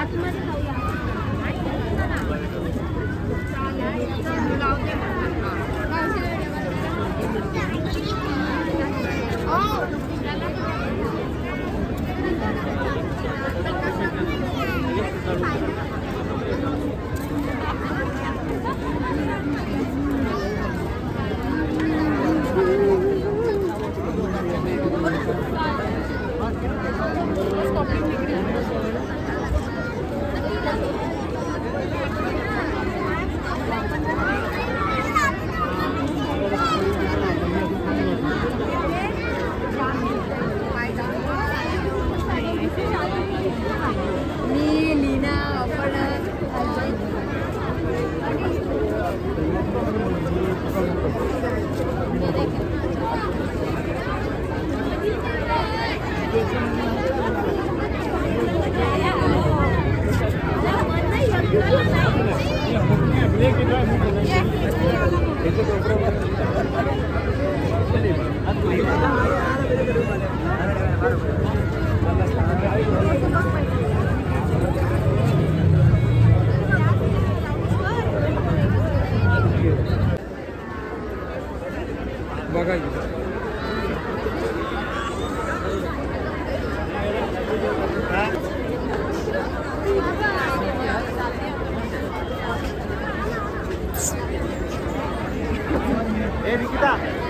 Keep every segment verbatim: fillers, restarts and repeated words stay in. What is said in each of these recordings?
बघा ए निकिता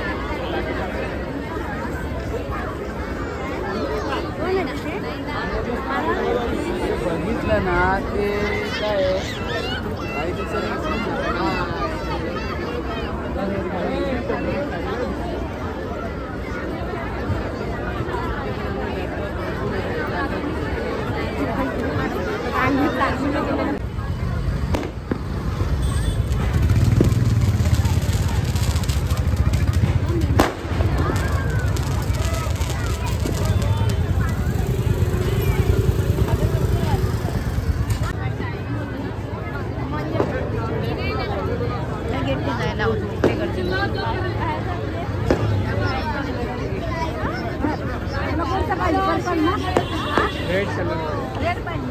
बघितलं ना ते काय काही दिवसांनी रेड कलर रेड पाहिजे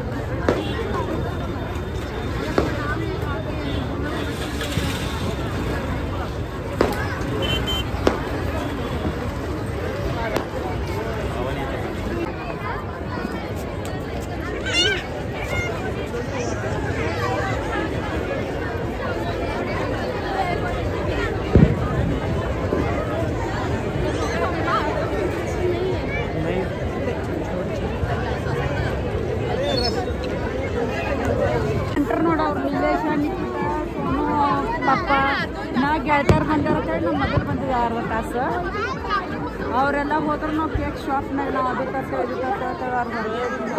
ಪಪ್ಪ ನಾ ಗೆಳತಿಯರು ಬಂದಿರೋ ಕಡೆ ನಮ್ಮ ಮಗಳು ಬಂದಿದ್ದೆ ಅರ್ಧ ತಾಸು ಅವರೆಲ್ಲ ಹೋದ್ರೆ ನಾವು ಕೇಕ್ ಶಾಪ್ನಾಗ ನಾವು ಅದು ತರ್ತೇವೆ ಇದು ತರ್ತೇವೆ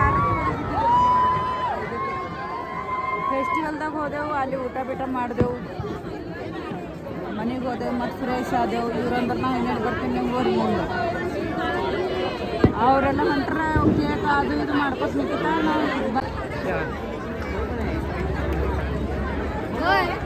ಫೆಸ್ಟಿವಲ್ದಾಗ ಹೋದೆವು ಅಲ್ಲಿ ಊಟ ಬೀಟ ಮಾಡಿದೆವು ಮನೆಗೆ ಹೋದೆವು ಮತ್ತು ಫ್ರೆಶ್ ಆದೆವು ಇವ್ರಂದ್ರೆ ನಾವು ಇನ್ನೇನು ಬರ್ತೀನಿ ನಿಮ್ಗೆ ಹೋರಿ ಮುಂದೆ ಅವರೆಲ್ಲ ಹೊಂಟ್ರೆ ಕೇಕ್ ಅದು ಇದು ಮಾಡ್ಕೊತ ನಿಂತ ನಾವು